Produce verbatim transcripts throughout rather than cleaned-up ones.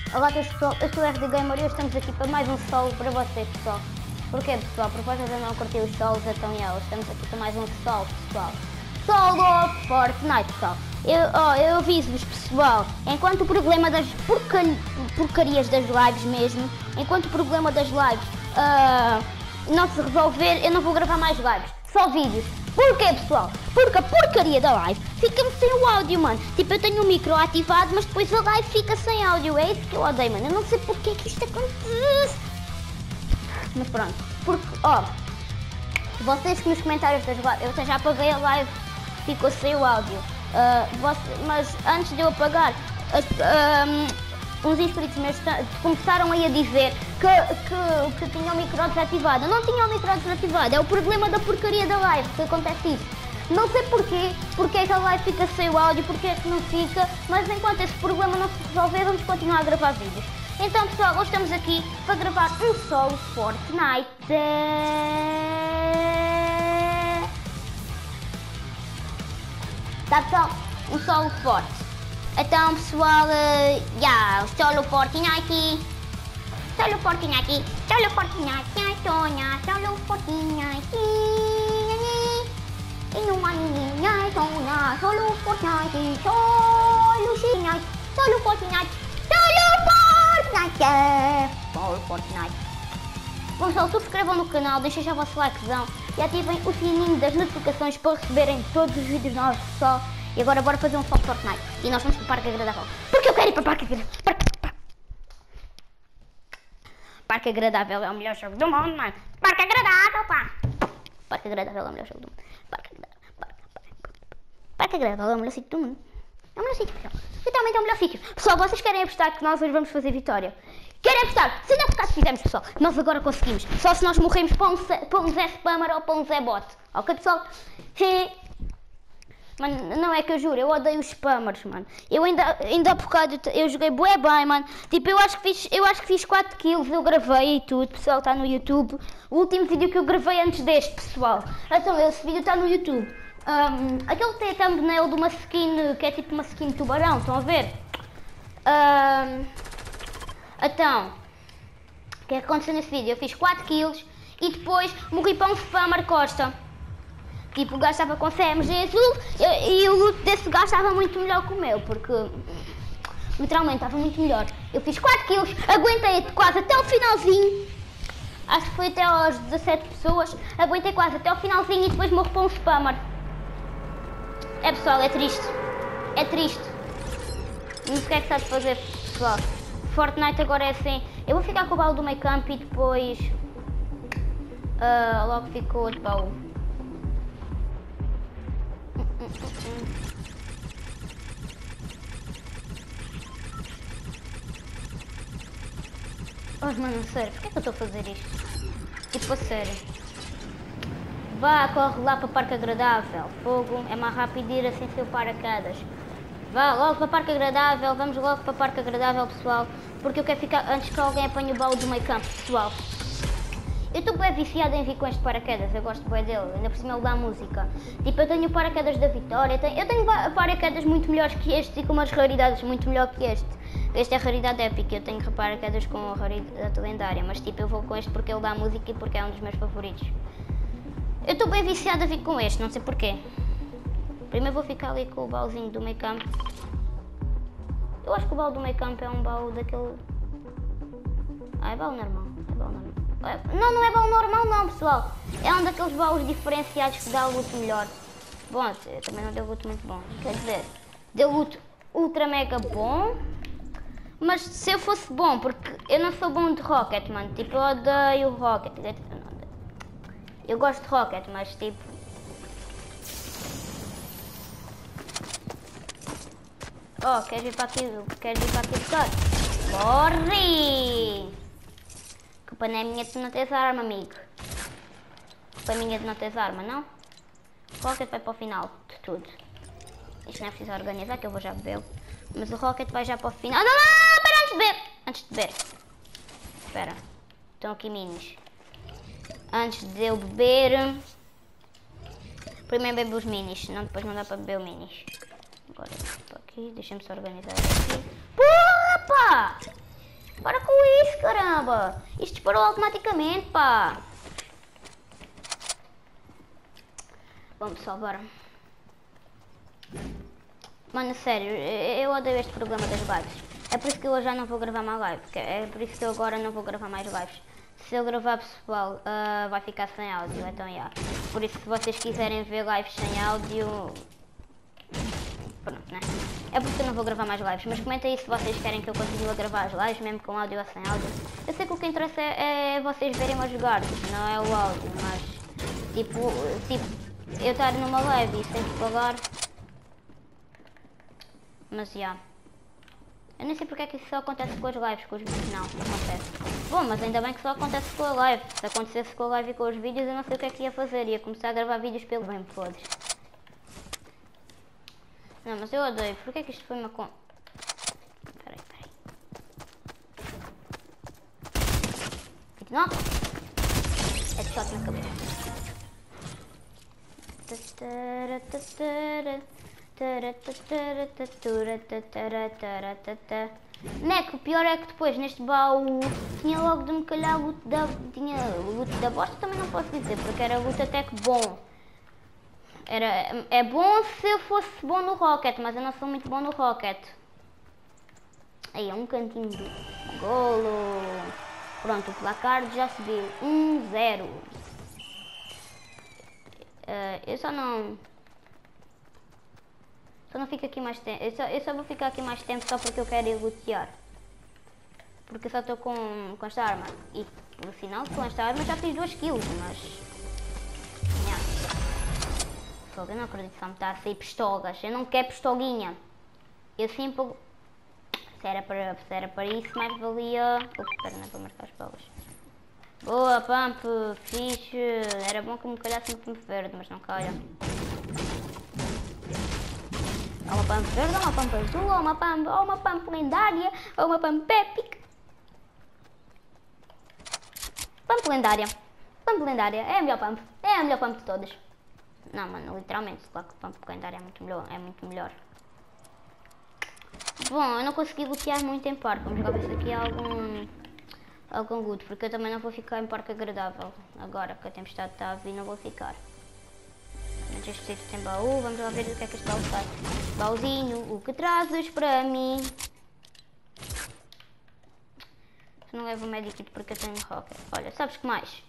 Olá pessoal, eu sou o R D Gamer e hoje estamos aqui para mais um solo para vocês, pessoal. Porquê, pessoal? Por vocês ainda não curtiu os solos, então é, hoje estamos aqui para mais um solo, pessoal. Solo Fortnite, pessoal. Eu, oh, eu aviso-vos, pessoal, enquanto o problema das porca porcarias das lives mesmo, enquanto o problema das lives uh, não se resolver, eu não vou gravar mais lives, só vídeos. Porquê, pessoal? Porque a porcaria da live fica-me sem o áudio, mano. Tipo, eu tenho o micro ativado, mas depois a live fica sem áudio. É isso que eu odeio, mano. Eu não sei porque que isto acontece. Mas pronto. Porque, ó, vocês que nos comentários das lives, eu até já apaguei a live, ficou sem o áudio. Uh, você, mas antes de eu apagar, uh, um, uns inscritos meus começaram aí a dizer que, que, que tinha o micro desativado. Eu não tinha o micro desativado, é o problema da porcaria da live que acontece isso. Não sei porquê, porque é que a live fica sem o áudio, porque é que não fica, mas enquanto esse problema não se resolver, vamos continuar a gravar vídeos. Então, pessoal, hoje estamos aqui para gravar um solo Fortnite. Tá, pessoal? Um solo forte. Então, pessoal, uh, yeah, solo Fortnite. Solo Fortnite. Solo Fortnite. Sonha, solo Fortnite. E não há ninguém, sonha, solo Fortnite. Solo Fortnite. Solo Fortnite. Solo Fortnite. Solo Fortnite. Bom, pessoal, subscrevam no canal, deixem já o vosso likezão e ativem o sininho das notificações para receberem todos os vídeos novos, pessoal. E agora bora fazer um solo Fortnite. E nós vamos para o Parque Agradável. Porque eu quero ir para o Parque Agradável. Parque, Parque Agradável é o melhor jogo do mundo, mano. Parque Agradável, pá. Parque Agradável é o melhor jogo do mundo. Parque Agradável. Parque, parque, Parque Agradável é o melhor sítio do mundo. É o melhor sítio, pessoal. Literalmente é o melhor sítio. Pessoal, vocês querem apostar que nós hoje vamos fazer vitória? Querem apostar? Se não, por acaso fizemos, pessoal. Nós agora conseguimos. Só se nós morremos para um, para um Zé Spammer ou para um Zé Bot. Ok, pessoal? Mano, não é que eu juro, eu odeio os spammers, mano. Eu ainda, ainda há bocado, eu joguei bué bem, mano. Tipo, eu acho que fiz, eu acho que fiz quatro kills, eu gravei e tudo, pessoal, está no YouTube. O último vídeo que eu gravei antes deste, pessoal. Então, esse vídeo está no YouTube. Um, aquele tem a thumbnail de uma skin, que é tipo uma skin de tubarão, estão a ver? Um, então, o que é que aconteceu nesse vídeo? Eu fiz quatro kills e depois morri para um spammer Costa. Tipo, o gajo estava com C M G azul e, e o loot desse gajo estava muito melhor que o meu, porque literalmente estava muito melhor. Eu fiz quatro kills, aguentei quase até o finalzinho, acho que foi até aos dezassete pessoas, aguentei quase até o finalzinho e depois morro para um spammer. É, pessoal, é triste, é triste. Não sei o que é que está a fazer, pessoal. Fortnite agora é assim, eu vou ficar com o baú do meio campo e depois uh, logo fico outro baú. Oh, mano, sério, porquê que eu estou a fazer isto? Tipo, a sério. Vá, corre lá para o Parque Agradável. Fogo, é mais rápido ir assim sem o paraquedas. Vá, logo para o Parque Agradável, vamos logo para o Parque Agradável, pessoal. Porque eu quero ficar antes que alguém apanhe o baú do meio campo, pessoal. Eu estou bem viciada em vir com este paraquedas, eu gosto bem dele, ainda por cima ele dá música. Tipo, eu tenho o paraquedas da Vitória, eu tenho, eu tenho paraquedas muito melhores que este e com umas raridades muito melhor que este. Este é a raridade épica, eu tenho paraquedas com a raridade lendária, mas tipo, eu vou com este porque ele dá música e porque é um dos meus favoritos. Eu estou bem viciada a vir com este, não sei porquê. Primeiro vou ficar ali com o baúzinho do meio campo. Eu acho que o baú do meio campo é um baú daquele... Ah, é baú normal, é baú normal. Não, não é baú normal não, pessoal. É um daqueles baús diferenciados que dá loot melhor. Bom, também não deu loot muito bom. Quer dizer, deu loot ultra mega bom. Mas se eu fosse bom, porque eu não sou bom de Rocket, mano. Tipo, eu odeio Rocket. Eu gosto de Rocket, mas tipo... Oh, queres vir para aqui? Queres vir para aqui buscar? Morre! Culpa não é minha de não teres arma, amigo. Culpa é minha de não teres arma, não? Rocket vai para o final de tudo. Isto não é preciso organizar, que eu vou já beber. Mas o Rocket vai já para o final. Não, não, não, espera, antes de beber. Antes de beber. Espera. Estão aqui minis. Antes de eu beber... Primeiro bebo os minis, senão depois não dá para beber os minis. Agora, para aqui, deixa-me só organizar aqui. Porra, pá! Para com isso, caramba! Isto disparou automaticamente, pá! Vamos só, bora. Mano, sério, eu odeio este problema das lives. É por isso que eu já não vou gravar mais live. É por isso que eu agora não vou gravar mais lives. Se eu gravar, pessoal, uh, vai ficar sem áudio, então já. Yeah. Por isso, se vocês quiserem ver lives sem áudio... Pronto, né? É porque eu não vou gravar mais lives. Mas comenta aí se vocês querem que eu continue a gravar as lives, mesmo com áudio ou sem áudio. Eu sei que o que interessa é, é vocês verem-me a jogar, não é o áudio, mas... Tipo, tipo eu estar numa live e sem que pagar... Mas já. Yeah. Eu nem sei porque é que isso só acontece com as lives, com os vídeos não, não acontece. Bom, mas ainda bem que só acontece com a live. Se acontecesse com a live e com os vídeos, eu não sei o que é que ia fazer. Ia começar a gravar vídeos pelo bem, foda-se. Não, mas eu odeio. Porquê é que isto foi uma con... Peraí, peraí. Não? É de shot na cabeça. Neco, o pior é que depois neste baú tinha logo de me calhar loot da, tinha loot da bosta, também não posso dizer, porque era loot até que bom. Era, é bom se eu fosse bom no Rocket, mas eu não sou muito bom no Rocket. Aí é um cantinho do golo. Pronto, o placar já subiu. um zero. Uh, eu só não... Só não fico aqui mais tempo. Eu só, eu só vou ficar aqui mais tempo só porque eu quero ir lutear. Porque eu só estou com, com esta arma. E por sinal, com esta arma já fiz duas kills, mas... Yeah. Eu não acredito que só me está a sair pistolas. Eu não quero pistolinha. Eu sempre... Se era para, se era para isso, mais valia... Ups, espera, não é para marcar as bolas. Boa, pump, fixe. Era bom que me calhasse no pump verde, mas não calha. Ou uma pump verde, ou uma pump azul, ou uma pump, ou uma pump lendária, ou uma pump épica. Pump lendária. Pump lendária é a melhor pump. É a melhor pump de todas. Não, mano, literalmente, claro que pump lendária é muito melhor. É muito melhor. Bom, eu não consegui lutear muito em parque. Vamos lá ver se aqui há algum... algum loot, porque eu também não vou ficar em parque agradável. Agora que a tempestade está a vir, não vou ficar. Mas este sítio tem baú, vamos lá ver o que é que este baú faz. Baúzinho, o que trazes para mim? Eu não levo o medikit porque eu tenho rocket. Olha, sabes que mais?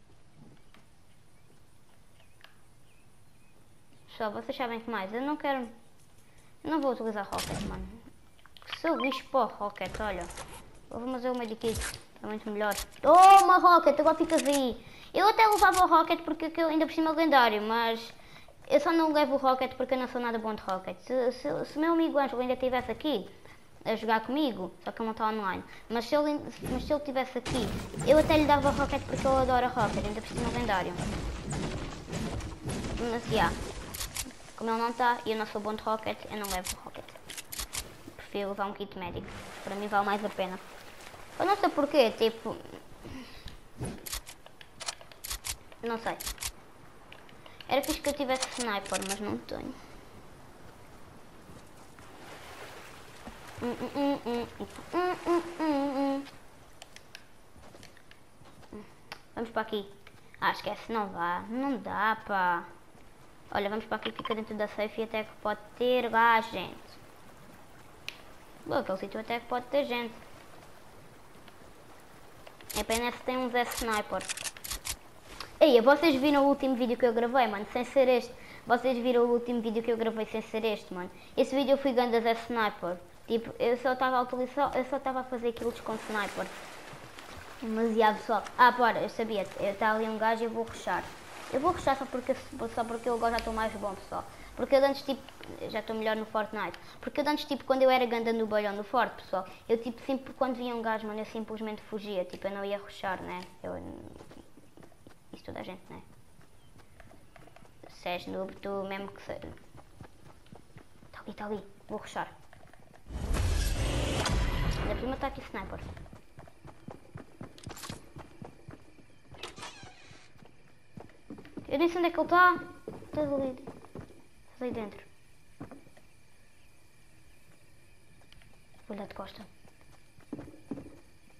Só, vocês sabem que mais? Eu não quero... Eu não vou utilizar rocket, mano. Sou lixo para o rocket, olha. Vou fazer o medikit, é muito melhor. Toma rocket, agora ficas aí. Eu até levava o rocket porque eu ainda por cima é lendário, mas... Eu só não levo o rocket porque eu não sou nada bom de rocket. Se, se, se o meu amigo Ângelo ainda estivesse aqui a jogar comigo, só que ele não está online, mas se ele mas se ele estivesse aqui, eu até lhe dava rocket porque eu adoro rocket, ainda por cima é lendário. Mas já, yeah, como ele não está e eu não sou bom de rocket, eu não levo o rocket. Prefiro levar um kit médico, para mim vale mais a pena. Eu não sei porquê, tipo... Não sei. Era fixe que eu tivesse sniper, mas não tenho. Vamos para aqui. Ah, esquece, não vá. Não dá, pá. Olha, vamos para aqui, fica dentro da safe e até que pode ter lá gente. Bom, aquele sítio até que pode ter gente. É pena se tem um Zé Sniper. Ei, vocês viram o último vídeo que eu gravei, mano, sem ser este. Vocês viram o último vídeo que eu gravei sem ser este, mano. Esse vídeo eu fui ganhando a Zé Sniper. Tipo, eu só estava a utilizar, eu só estava a fazer kills com Sniper. Demasiado só. Ah, para, eu sabia, está ali um gajo e eu vou rushar. Eu vou rushar só porque, só porque eu agora já estou mais bom, pessoal. Porque eu antes, tipo, já estou melhor no Fortnite. Porque eu antes, tipo, quando eu era ganda no balhão no Forte, pessoal, eu, tipo, sempre, quando via um gajo, mano, eu simplesmente fugia. Tipo, eu não ia rushar, né? Eu... Isso toda a gente, né? Se és noob, tu mesmo que seja. Está ali, está ali. Vou rushar. Ainda prima está aqui sniper. Eu nem sei onde é que ele está. Está ali. Está ali dentro. Vou dar de costa.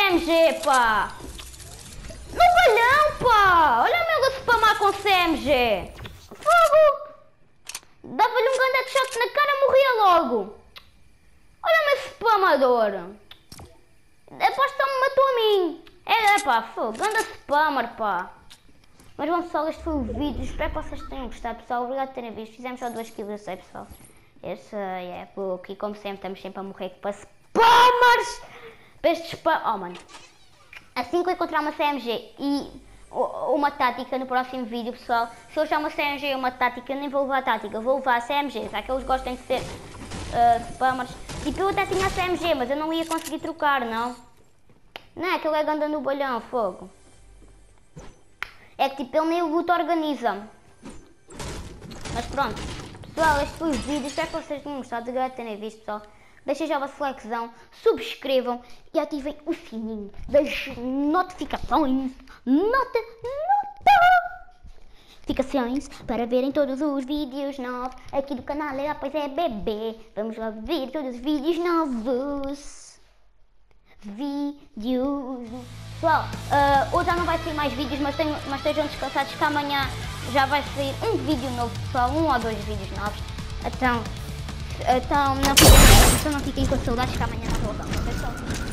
M G, pá! No balhão, pá! Olha-me ele a spamar com C M G! Fogo! Dava-lhe um grande shot na cara, morria logo! Olha-me esse spamador! Aposto que me matou a mim! É, é pá, fogo! Grande spammer, pá! Mas bom pessoal, este foi o vídeo, espero que vocês tenham gostado pessoal, obrigado por terem visto, fizemos só duas kills, eu sei pessoal. Esse é pouco e como sempre estamos sempre a morrer para spammers! Para estes spam... Oh mano, assim que eu encontrar uma C M G e uma tática no próximo vídeo pessoal, se eu achar uma C M G e uma tática, eu nem vou levar a tática, eu vou levar a C M G, já que eles gostam de ser uh, spammers. Tipo, eu até tinha a C M G, mas eu não ia conseguir trocar, não. Não é que ele é ganda no balhão, fogo. É que tipo, ele nem o luta organiza. Mas pronto. Pessoal, este foi o vídeo. Espero que vocês tenham gostado. Obrigado por terem visto, pessoal. Deixem já a vossa likezão. Subscrevam e ativem o sininho das notificações. Nota, nota! Notificações para verem todos os vídeos novos aqui do canal. É, pois é, bebê. Vamos lá ver todos os vídeos novos. Vídeos. Pessoal, uh, hoje já não vai sair mais vídeos, mas, tenho, mas estejam descansados que amanhã já vai sair um vídeo novo, pessoal, um ou dois vídeos novos. Então, então, não, fiquem, então não fiquem com saudades que amanhã não voltamos, pessoal.